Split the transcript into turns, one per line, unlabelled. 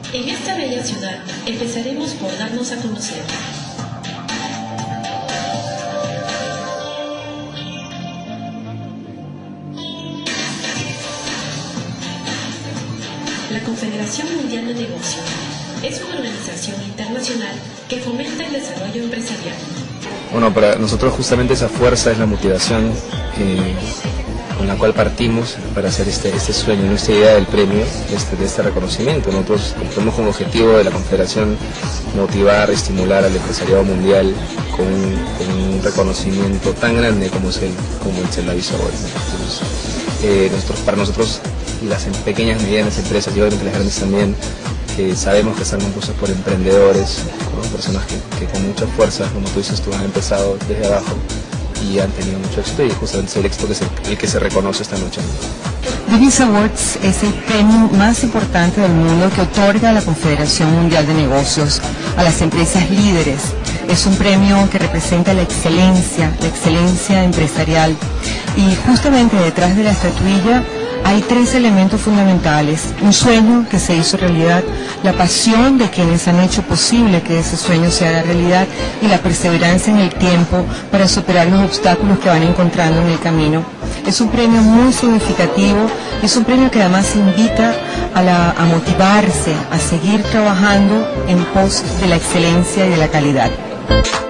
En esta bella ciudad empezaremos por darnos a conocer. La Confederación Mundial de Negocios es una organización internacional que fomenta el desarrollo empresarial.
Bueno, para nosotros justamente esa fuerza es la motivación con la cual partimos para hacer este sueño, nuestra idea del premio, de este reconocimiento. Nosotros tenemos como objetivo de la Confederación motivar, estimular al empresariado mundial con un reconocimiento tan grande como es el Davis Award. Entonces, para nosotros, las pequeñas y medianas empresas y obviamente las grandes también, que sabemos que están compuestas por emprendedores, por personas que con mucha fuerza, como tú dices, tú han empezado desde abajo y han tenido mucho éxito, y justamente es el éxito que es el que se reconoce esta noche.
Davis Awards es el premio más importante del mundo que otorga la Confederación Mundial de Negocios a las empresas líderes. Es un premio que representa la excelencia empresarial, y justamente detrás de la estatuilla hay tres elementos fundamentales: un sueño que se hizo realidad, la pasión de quienes han hecho posible que ese sueño se haga realidad, y la perseverancia en el tiempo para superar los obstáculos que van encontrando en el camino. Es un premio muy significativo, es un premio que además invita a motivarse, a seguir trabajando en pos de la excelencia y de la calidad.